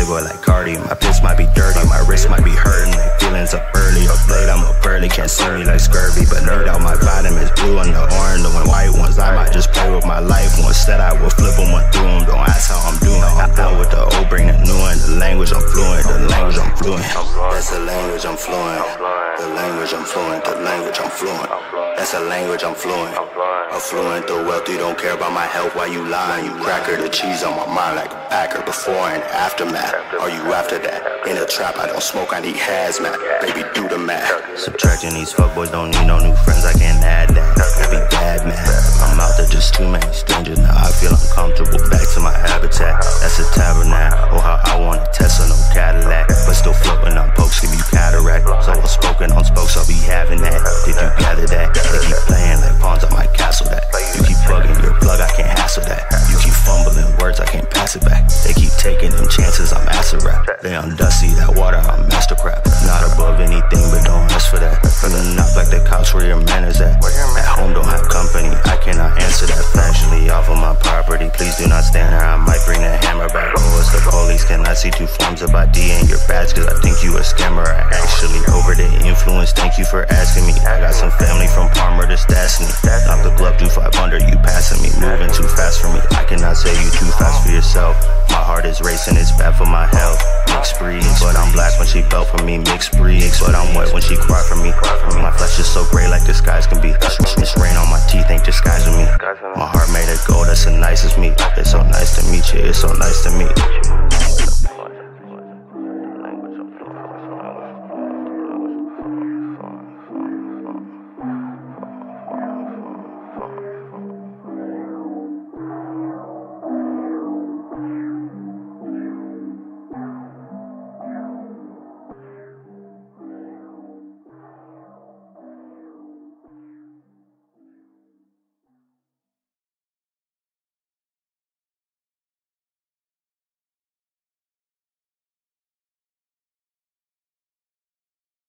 playboy like Cardi. My piss might be dirty, my wrist might be hurting. Like feelings up early, up late, I'm up early. Can't see me like scurvy, but need all my vitamins. Blue and the orange, the one white ones. I might just play with my life once. Instead I will flip them, one through them. Don't ask how I'm doing. I'm out with the old, bring the new one. The language I'm fluent, the language I'm fluent. That's the language I'm fluent. The language I'm fluent, the language I'm fluent. That's the language I'm fluent. Affluent, the wealthy don't care about my health. Why you lying? You cracker the cheese on my mind like a backer. Before and aftermath. Are you after that? In a trap, I don't smoke, I need hazmat. Baby, do the math. Subtracting these fuckboys, don't need no new friends. I can't add that. I be bad, man. I'm out there just too many strangers. Now I feel uncomfortable. Back to my habitat. That's a tabernacle. Oh, how I want a Tesla, no Cadillac. But still floating on pokes, give you cataract. So I'm spoken on spokes, I'll be having that. Did you gather that? They keep playing like pawns on my castle that. You keep bugging your plug, I can't hassle that. You keep fumbling words, I can't pass it back. They keep taking them chances, I'm acid rap. They on dusty, that water, I'm master crap. Not above anything, but don't ask for that. Not like the couch where your man is at. At home, don't have company, I cannot answer that. Flashily off of my property, please do not stand there, I might bring the hammer back. Oh, it's the police, can I see two forms of ID in your badge? Cause I think you a scammer, I actually over the influence, thank you for asking me. I got some family from Palmer to Stastny. Knock the glove, do 500, you passing me. Moving too fast for me, I cannot say you too fast for yourself. My heart is racing, it's bad for my health. Mixed breed, but I'm black when she fell for me. Mixed breed, but I'm wet when she cry for me. My flesh is so gray like the skies can be. It's rain on my teeth, ain't disguising me. My heart made of gold, that's the nicest me. It's so nice to meet you, it's so nice to meet you.